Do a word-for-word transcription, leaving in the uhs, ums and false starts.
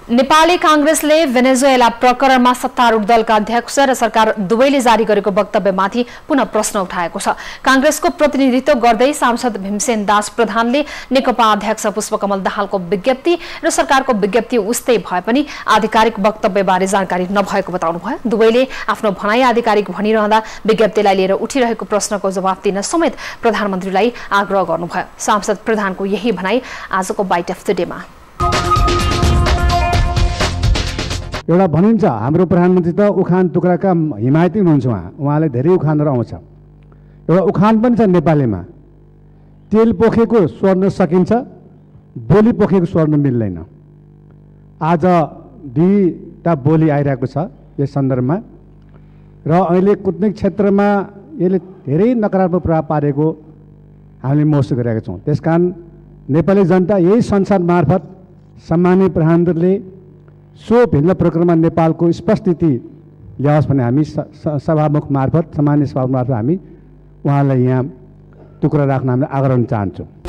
नेपाली कांग्रेसले भेनेजुएला प्रकरणमा सत्तारूढ दलका अध्यक्ष र सरकार दुवैले जारी गरेको वक्तव्यमाथि पुनः प्रश्न उठाएको छ। कांग्रेसको प्रतिनिधित्व गर्दै सांसद भीमसेन दास प्रधानले नेकपा अध्यक्ष पुष्पकमल दाहालको विज्ञप्ति र सरकारको विज्ञप्ति उस्तै भए पनि आधिकारिक वक्तव्यबारे जानकारी नभएको बताउनुभयो। दुवैले आफ्नो भनाई आधिकारिक भनिरहँदा विज्ञप्तिलाई लिएर उठिरहेको प्रश्नको जवाफ दिन समेत प्रधानमन्त्रीलाई आग्रह गर्नुभयो। सांसद प्रधानको यही भनाई आजको बाइट अफ द डेमा। एउटा भनिन्छ हाम्रो प्रधानमन्त्री त उखान टुक्राका हिमायती हुनुहुन्छ। उहाँ उहाँले धेरै उखानहरू आउँछ। एउटा उखान पनि छ नेपालीमा, तेल पोखेको स्वर्ण सकिन्छ, बोली पोखेको स्वर्ण मिल्दैन। आज दुईटा बोली आइरहेको छ यस सन्दर्भमा र अहिले कूटनीतिक क्षेत्रमा यसले धेरै नकारात्मक प्रभाव पारेको हामीले महसुस गरिरहेका छौँ। त्यसकारण नेपाली जनता यही संसद मार्फत सम्माननीय प्रधानमन्त्रीले सो भिन्न प्रकरणमा नेपालको स्पष्ट स्थिति ल्याओस् भने हामी सभामुख मार्फत सामान्य सभामुख मार्फत हामी उहाँलाई यहाँ टुक्रा राख्न हामीले आग्रह चाहन्छौँ।